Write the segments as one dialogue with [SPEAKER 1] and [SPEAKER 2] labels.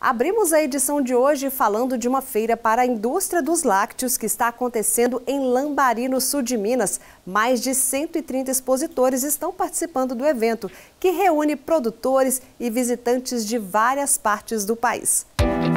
[SPEAKER 1] Abrimos a edição de hoje falando de uma feira para a indústria dos lácteos que está acontecendo em Lambari, no sul de Minas. Mais de 130 expositores estão participando do evento, que reúne produtores e visitantes de várias partes do país.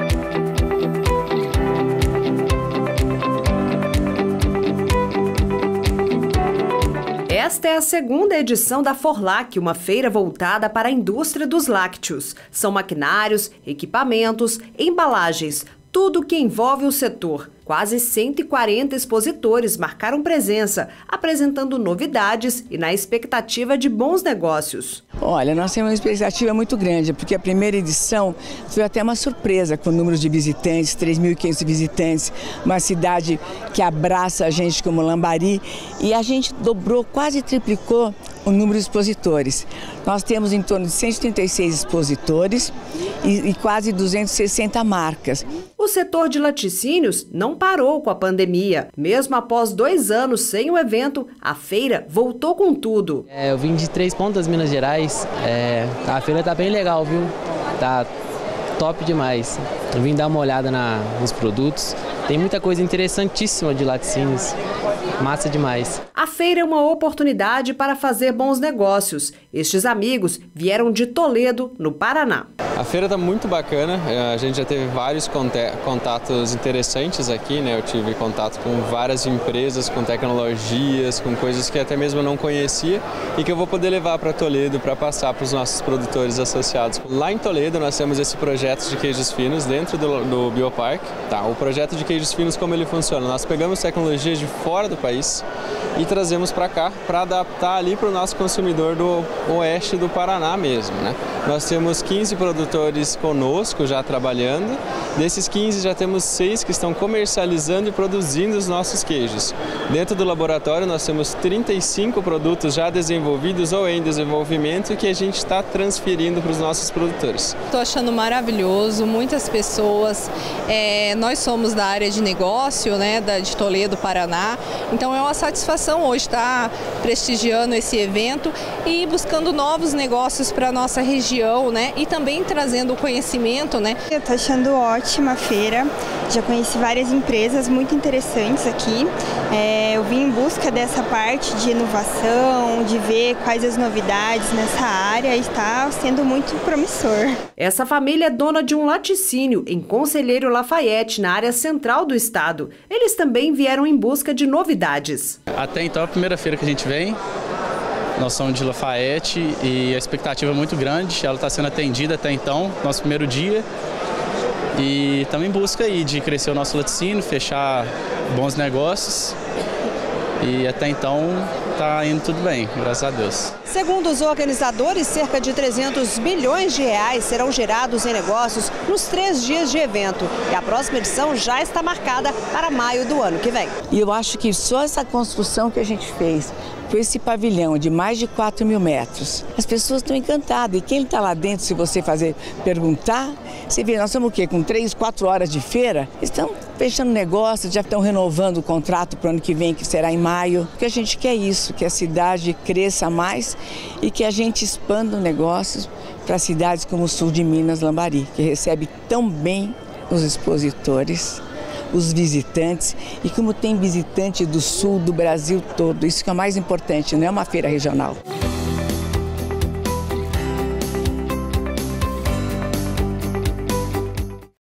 [SPEAKER 1] Esta é a segunda edição da Forlac, uma feira voltada para a indústria dos lácteos. São maquinários, equipamentos, embalagens, tudo que envolve o setor. Quase 140 expositores marcaram presença, apresentando novidades e na expectativa de bons negócios.
[SPEAKER 2] Olha, nós temos uma expectativa muito grande, porque a primeira edição foi até uma surpresa com o número de visitantes, 3.500 visitantes, uma cidade que abraça a gente como Lambari, e a gente dobrou, quase triplicou o número de expositores. Nós temos em torno de 136 expositores e quase 260 marcas.
[SPEAKER 1] O setor de laticínios não parou com a pandemia. Mesmo após 2 anos sem o evento, a feira voltou com tudo.
[SPEAKER 3] Eu vim de Três Pontas, Minas Gerais. A feira tá bem legal, viu? Tá top demais. Eu vim dar uma olhada nos produtos. Tem muita coisa interessantíssima de laticínios. Massa demais.
[SPEAKER 1] A feira é uma oportunidade para fazer bons negócios. Estes amigos vieram de Toledo, no Paraná.
[SPEAKER 4] A feira está muito bacana, a gente já teve vários contatos interessantes aqui, né? Eu tive contato com várias empresas, com tecnologias, com coisas que até mesmo eu não conhecia e que eu vou poder levar para Toledo para passar para os nossos produtores associados. Lá em Toledo nós temos esse projeto de queijos finos dentro do Bioparque. O projeto de queijos finos, como ele funciona? Nós pegamos tecnologias de fora do país e trazemos para cá para adaptar ali para o nosso consumidor do oeste do Paraná mesmo, né? Nós temos 15 produtores conosco já trabalhando. Desses 15 já temos 6 que estão comercializando e produzindo os nossos queijos. Dentro do laboratório nós temos 35 produtos já desenvolvidos ou em desenvolvimento que a gente está transferindo para os nossos produtores.
[SPEAKER 5] Estou achando maravilhoso, muitas pessoas. Nós somos da área de negócio, né, de Toledo, Paraná. Então é uma satisfação hoje estar prestigiando esse evento e buscando novos negócios para a nossa região, né, e também trazendo o conhecimento, né.
[SPEAKER 6] Eu estou achando ótima a feira, já conheci várias empresas muito interessantes aqui. Eu vim em busca dessa parte de inovação, de ver quais as novidades nessa área e está sendo muito promissor.
[SPEAKER 1] Essa família é dona de um laticínio em Conselheiro Lafayette, na área central do estado. Eles também vieram em busca de novidades.
[SPEAKER 7] Até então é a primeira feira que a gente vem. Nós somos de Lafayette e a expectativa é muito grande. Ela está sendo atendida até então, nosso primeiro dia. E também em busca aí de crescer o nosso laticínio, fechar bons negócios. E até então está indo tudo bem, graças a Deus.
[SPEAKER 1] Segundo os organizadores, cerca de 300 bilhões de reais serão gerados em negócios nos 3 dias de evento. E a próxima edição já está marcada para maio do ano que vem.
[SPEAKER 2] E eu acho que só essa construção que a gente fez, com esse pavilhão de mais de 4.000 metros, as pessoas estão encantadas. E quem está lá dentro, se você perguntar, você vê, nós estamos o quê? Com 3, 4 horas de feira? Estão fechando negócio, já estão renovando o contrato para o ano que vem, que será em maio. Porque a gente quer isso, que a cidade cresça mais e que a gente expanda negócios para cidades como o sul de Minas, Lambari, que recebe tão bem os expositores, os visitantes, e como tem visitante do sul do Brasil todo. Isso que é o mais importante, não é uma feira regional.